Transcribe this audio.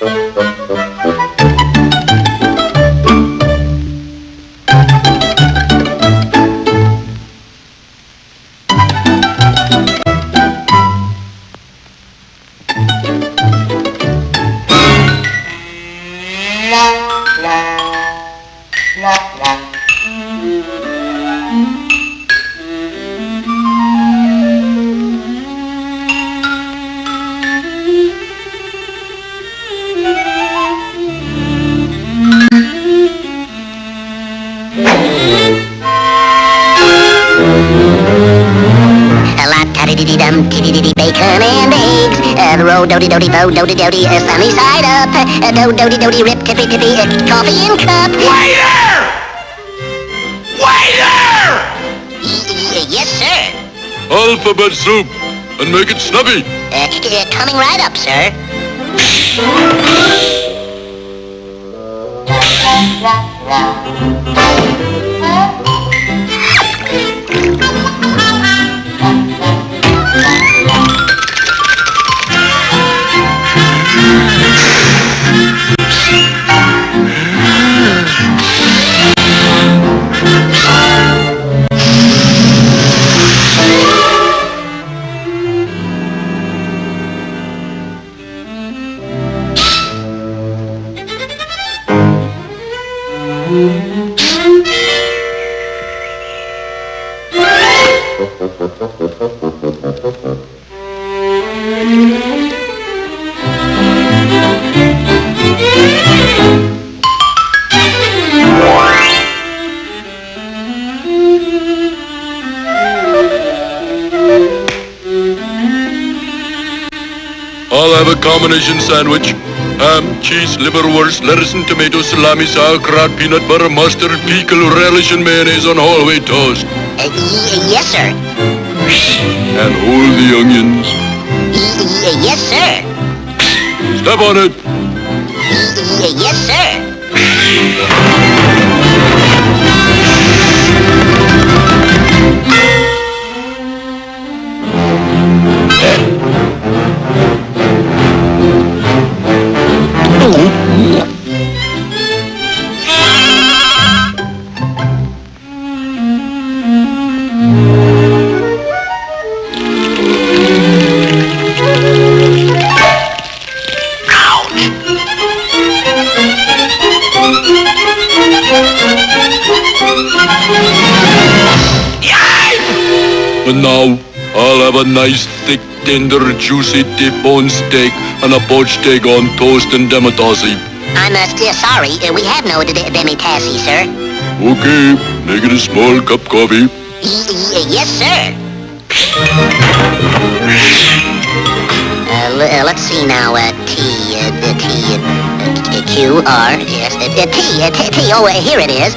Bacon and eggs, roll dody-dody, bo dody-dody, sunny side up, do-dody-dody, rip tippy-tippy, coffee in cup. Waiter! Waiter! Yes, sir. Alphabet soup, and make it snappy. Coming right up, sir. I'll have a combination sandwich. Ham, cheese, liverwurst, lettuce and tomato, salami, sauerkraut, peanut butter, mustard, pickle, relish, and mayonnaise on whole wheat toast. Yes, sir. And hold the onions. Yes, sir. Step on it. Yes, sir. And now, I'll have a nice, thick, tender, juicy T-bone steak and a poached egg on toast and demitasse. I'm sorry, we have no demitasse, sir. Okay, make it a small cup coffee. Yes, sir. Let's see now, Q-R, yes, T, oh, here it is.